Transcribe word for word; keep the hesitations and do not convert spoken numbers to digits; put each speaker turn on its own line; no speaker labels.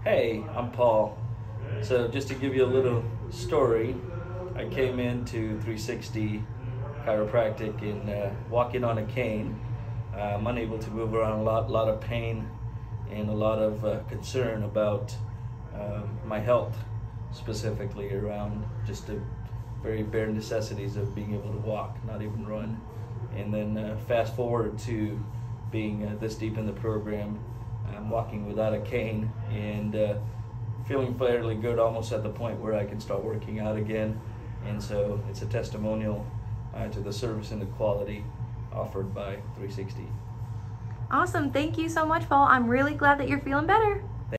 Hey, I'm Paul. So just to give you a little story, I came into three sixty Chiropractic and uh, walking on a cane. Uh, I'm unable to move around, a lot, lot of pain and a lot of uh, concern about um, my health, specifically around just the very bare necessities of being able to walk, not even run. And then uh, fast forward to being uh, this deep in the program, I'm walking without a cane and uh, feeling fairly good, almost at the point where I can start working out again. And so it's a testimonial uh, to the service and the quality offered by three sixty.
Awesome. Thank you so much, Paul. I'm really glad that you're feeling better.